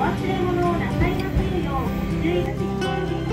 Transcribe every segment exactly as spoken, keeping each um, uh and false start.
忘れ物をなさいませんよう注意が必要です。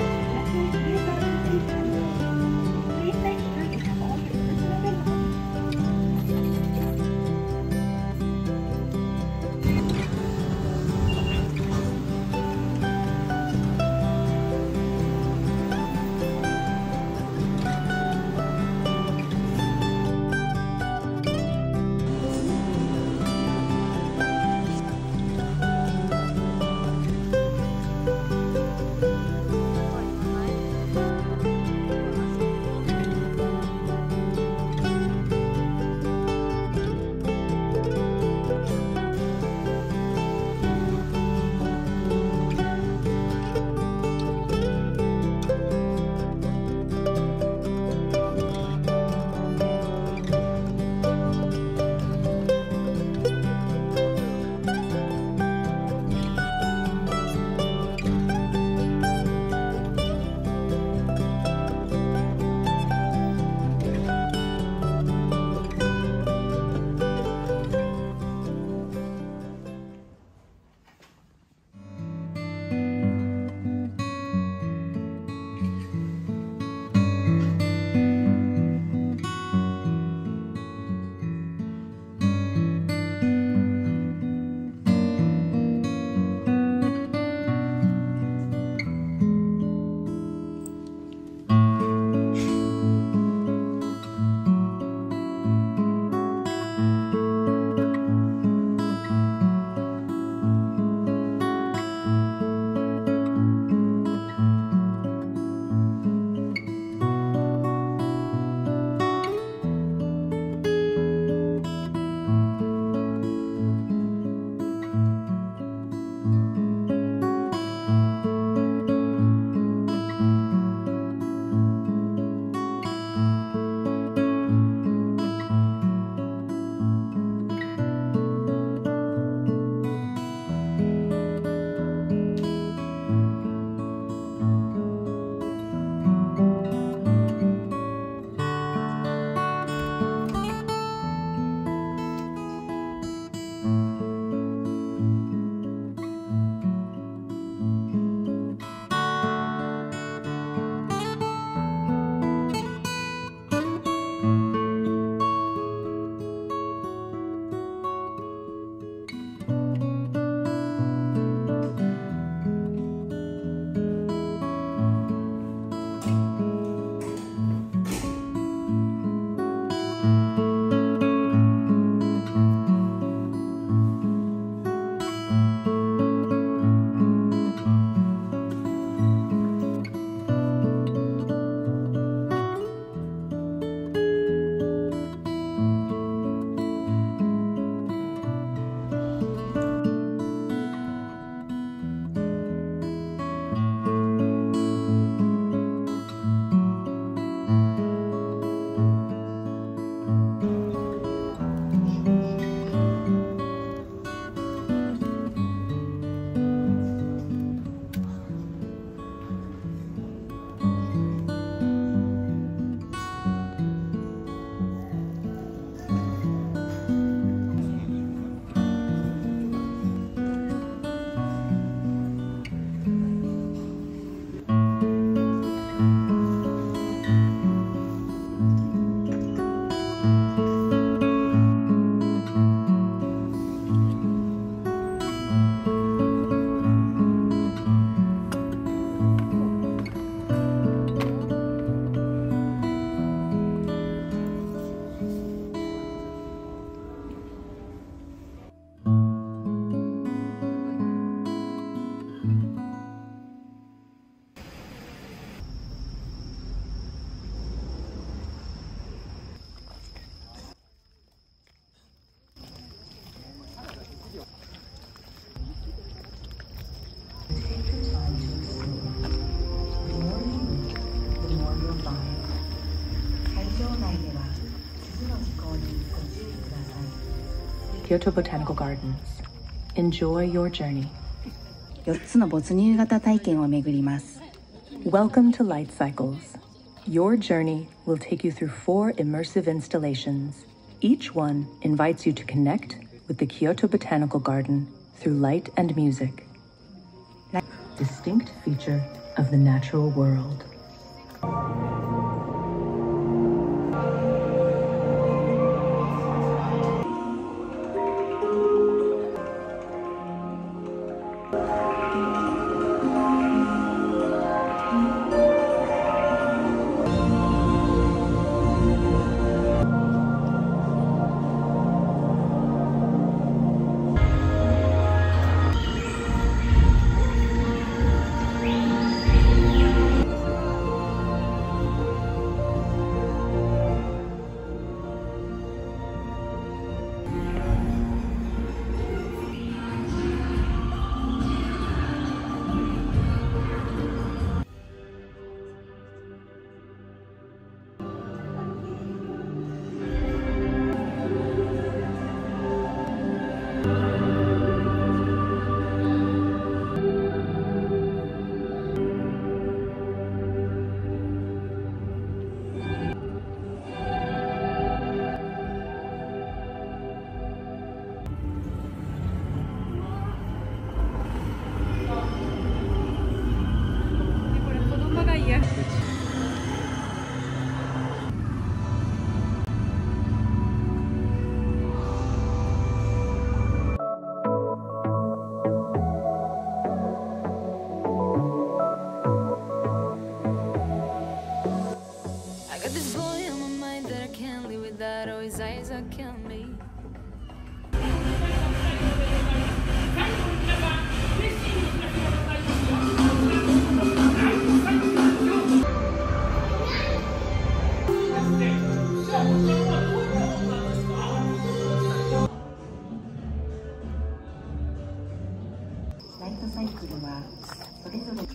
Kyoto Botanical Gardens. Enjoy your journey. よっつの没入型体験を巡ります。 Welcome to Light Cycles. Your journey will take you through four immersive installations. Each one invites you to connect with the Kyoto Botanical Garden through light and music. distinct feature of the natural world. I got this boy on my mind that I can't live without. Oh, his eyes are killing me. ライトサイクルはそれぞれ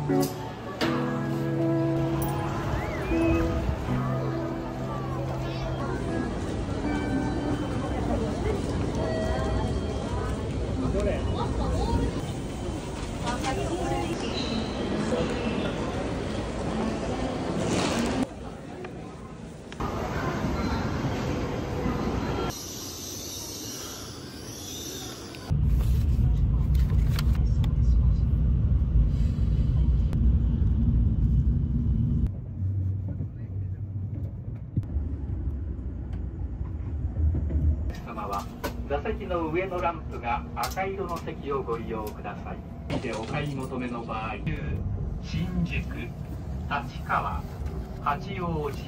様は座席の上のランプが赤色の席をご利用ください。でお買い求めの場合、新宿、立川、八王子。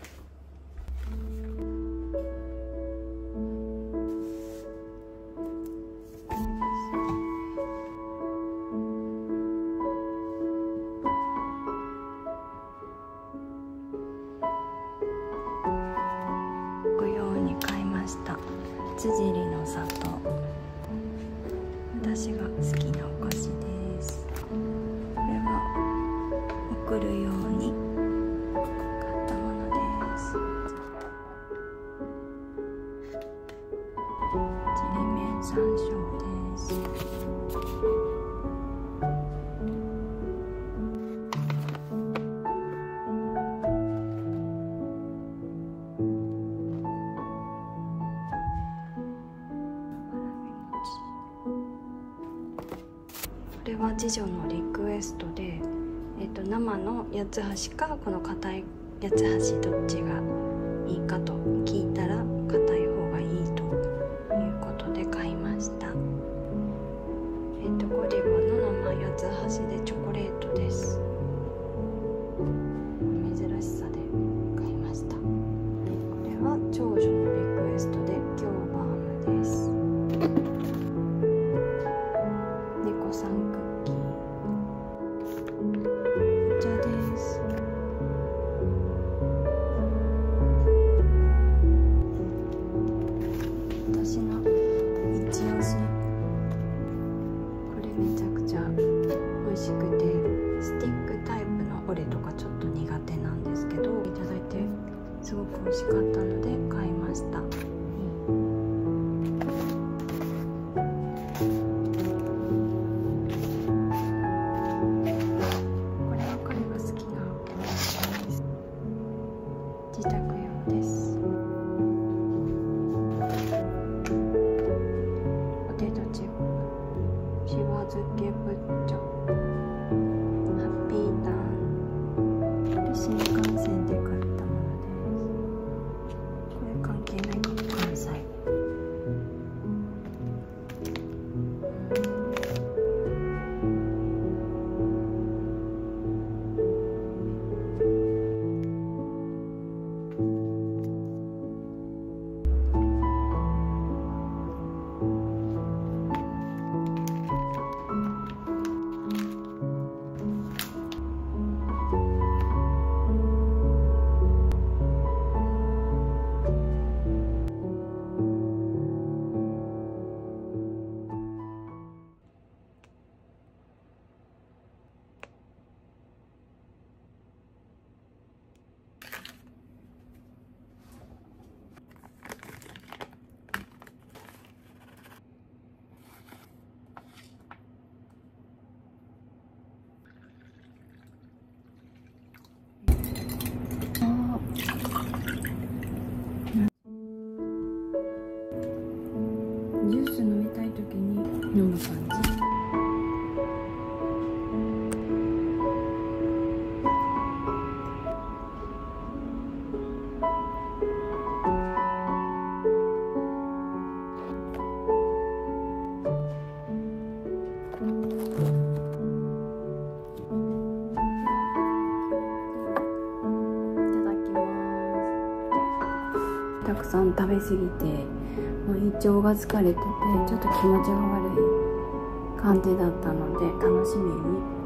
ご用に買いました。つじりの里、私が好きなお菓子です。これは送るように買ったものです。ちりめん山椒です。これは次女のリクエストで、えっと、生の八つ橋かこの硬い八つ橋どっちがいいかと聞いたら硬い方がいいということで買いました。えっとゴディバの生八つ橋でチョコレートです。珍しさで買いました。これは長女のリクエストで今日バームです。猫さんクッキー、お茶です。私の一押し、これめちゃくちゃ美味しくて、スティックタイプのオレとかちょっと苦手なんですけど、いただいてすごく美味しかったので買いました。自宅用です。ポテトチップ、しば漬けブッチョ、ハッピーターン。これ新幹線で買ったものです。これ関係ないか、関西。ジュース飲みたい時に飲む感じ。たくさん食べ過ぎてもう胃腸が疲れててちょっと気持ちが悪い感じだったので、楽しみに